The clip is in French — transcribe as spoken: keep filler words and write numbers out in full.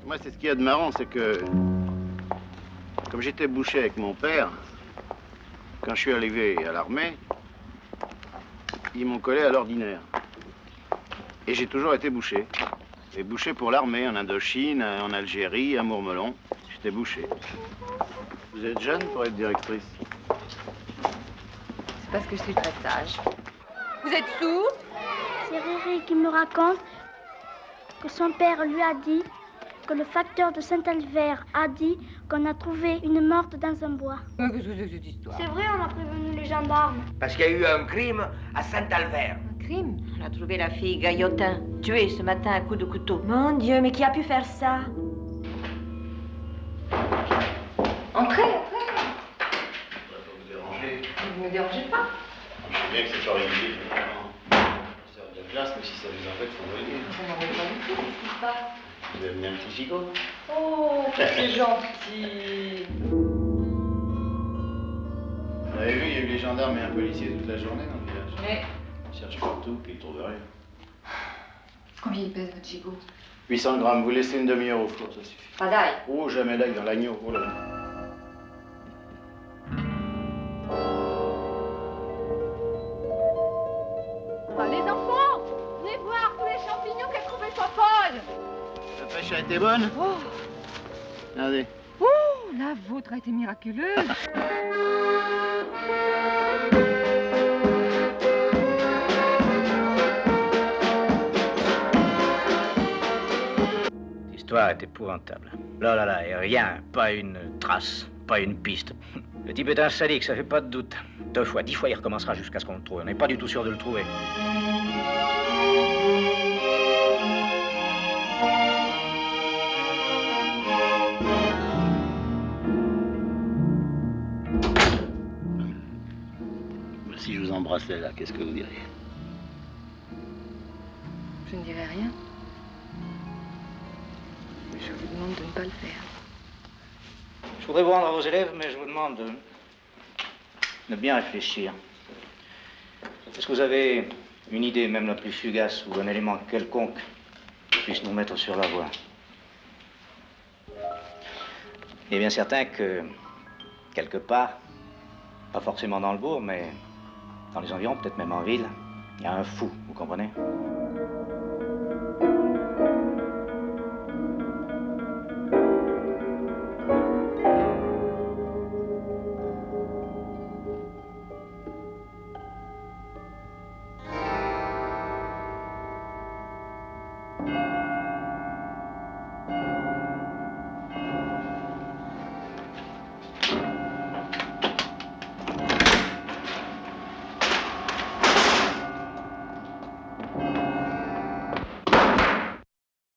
Moi, c'est ce qu'il y a de marrant, c'est que... Comme j'étais boucher avec mon père, quand je suis arrivé à l'armée, ils m'ont collé à l'ordinaire. Et j'ai toujours été boucher. Et boucher pour l'armée, en Indochine, en Algérie, à Mourmelon. J'étais boucher. Vous êtes jeune pour être directrice? C'est parce que je suis très sage. Vous êtes sourd? C'est Riri qui me raconte que son père lui a dit que le facteur de Saint-Albert a dit qu'on a trouvé une morte dans un bois. Mais qu'est-ce que c'est que cette histoire? C'est vrai, on a prévenu les gendarmes. Parce qu'il y a eu un crime à Saint-Albert. Un crime? On a trouvé la fille Gaillotin, tuée ce matin à coups de couteau. Mon Dieu, mais qui a pu faire ça? Entrez, entrez. Je ne vous déranger. Vous ne me dérangez pas. Je sais bien que c'est pas régulier, finalement. C'est de la classe, mais si ça vous embête, il faut me le dire. Ça m'embête pas du tout, qu'est-ce qui se passe? Vous avez amené un petit gigot? Oh, c'est gentil. Vous avez vu, il y a eu les gendarmes et un policier toute la journée dans le village. Mais Ils cherchent partout, puis ils trouvent rien. combien il pèse votre gigot? huit cents grammes, vous laissez une demi-heure au four, ça suffit. Pas d'ail. Oh, jamais l'ail dans l'agneau, oh là là. Les enfants, venez voir tous les champignons qu'a trouvé Popole. La pêche a été bonne? Oh, Regardez. oh, la vôtre a été miraculeuse. L'histoire est épouvantable. Là, là, là, et rien, pas une trace, pas une piste. Le type est un sadique, ça fait pas de doute. Deux fois, dix fois, il recommencera jusqu'à ce qu'on le trouve. On n'est pas du tout sûr de le trouver. Si je vous embrassais là, qu'est-ce que vous diriez? Je ne dirai rien. Mais je vous demande de ne pas le faire. Je voudrais vous rendre à vos élèves, mais je vous demande de, de bien réfléchir. Est-ce que vous avez une idée, même la plus fugace, ou un élément quelconque qui puisse nous mettre sur la voie? Il est bien certain que, quelque part, pas forcément dans le bourg, mais dans les environs, peut-être même en ville, il y a un fou, vous comprenez? Thank you.